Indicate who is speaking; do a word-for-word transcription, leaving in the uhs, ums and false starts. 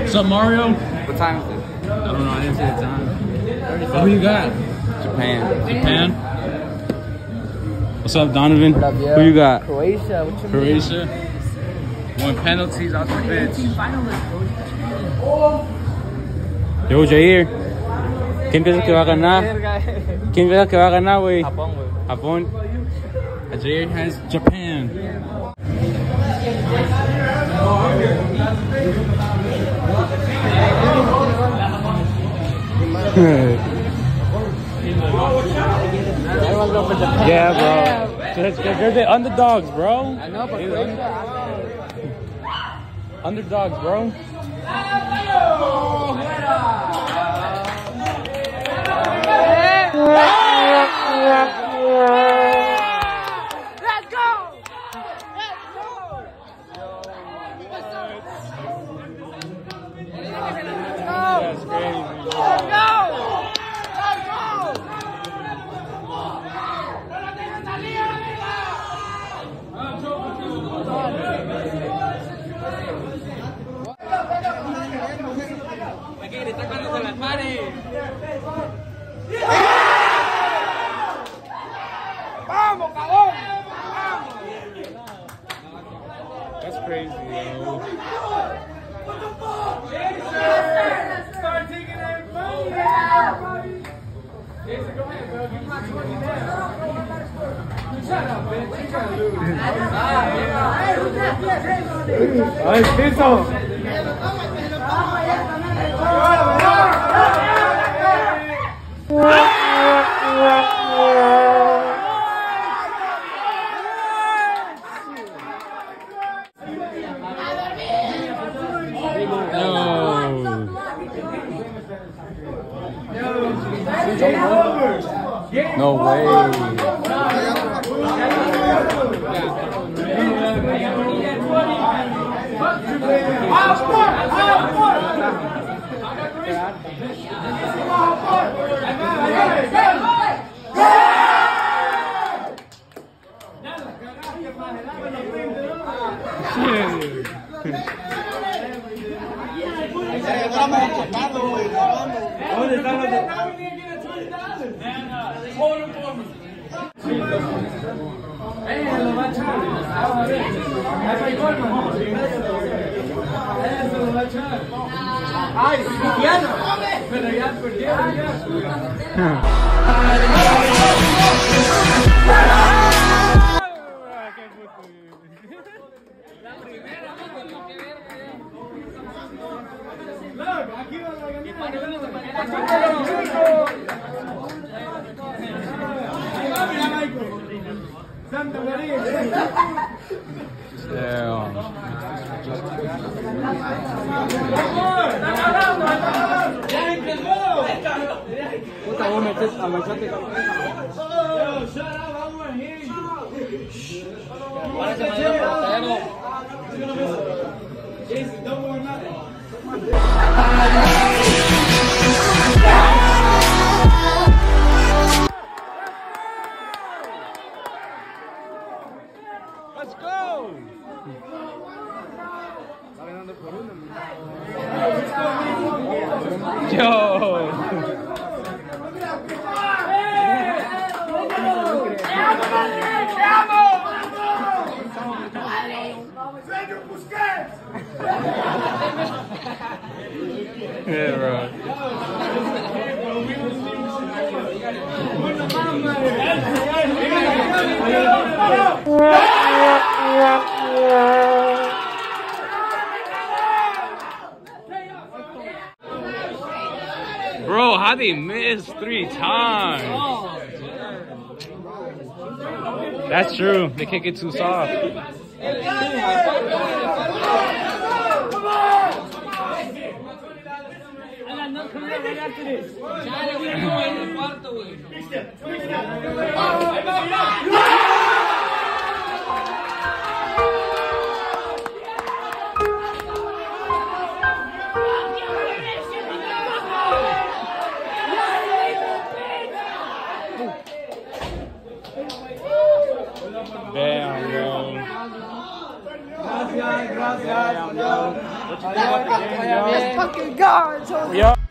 Speaker 1: What's up, Mario?
Speaker 2: What time is it?
Speaker 1: I don't know. I didn't see the time. Oh, who you got?
Speaker 2: Japan.
Speaker 1: Japan. What's up, Donovan?
Speaker 2: What up, yo?
Speaker 1: Who you got?
Speaker 3: Croatia. What you
Speaker 1: Croatia. One penalties out the pitch. Yo, Jair. ¿Quién piensa que va a ganar? ¿Quién piensa que va a ganar, güey?
Speaker 3: Japón, güey.
Speaker 1: Japón. Jair has Japan.
Speaker 3: Everyone's going for Japan.
Speaker 1: Yeah, bro. Cause, cause they're the underdogs, bro.
Speaker 3: I know, but Croatia.
Speaker 1: Underdogs, bro.
Speaker 3: Let's go! Let's go!
Speaker 1: That's crazy.
Speaker 3: Let's go! ¡Vamos, cabrón!
Speaker 1: That's crazy, yo.
Speaker 3: Start taking that money! Jason, go ahead, bro. Give my twenty now. Shut up, man. You trying to lose.
Speaker 1: Ay, piso. No way. ¿Dónde están los
Speaker 3: ¡Ay, cristiano! Pero ya perdieron ya. Santa María.
Speaker 1: Damn.
Speaker 3: Puta, vos metés a machate. Parece medio portero.
Speaker 1: Let's go. Yo. Yeah, bro. Bro, how they missed three times? That's true. They kick it too soft. Damn, bro.
Speaker 3: Gracias, gracias.
Speaker 1: What you think about the game,
Speaker 3: Let's
Speaker 1: y'all?
Speaker 3: fucking go.
Speaker 1: Yeah.